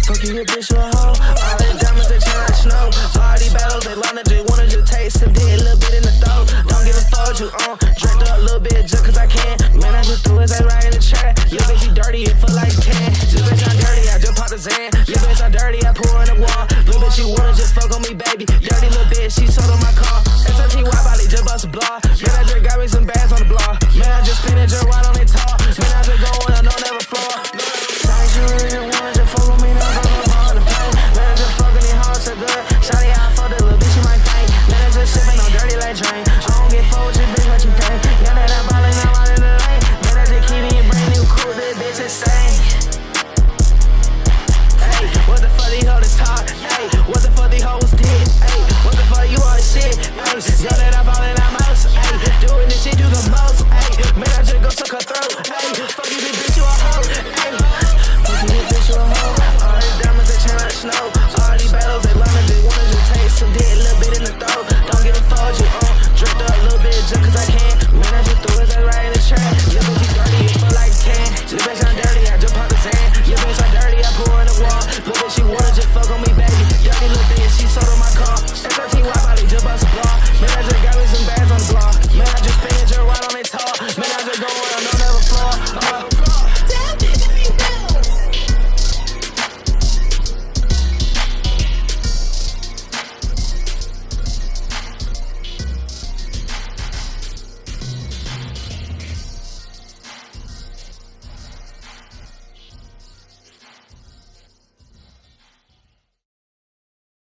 Fucking your bitch with a hoe. All these diamonds, they turn like snow. All these battles, they line up, just wanna just taste some dick, a little bit in the throat. Don't give a fuck what you on. Drink up a little bit just cause I can. Man, I just threw his ass right in the track. Little bitch, you dirty, it feel like 10. This bitch, I'm dirty, I just popped the Zan. Little bitch, I'm dirty, I pour in the wall. Little bitch, you wanna just fuck on me, baby. Dirty little bitch, she sold on my car. SRT, body, just bust a block.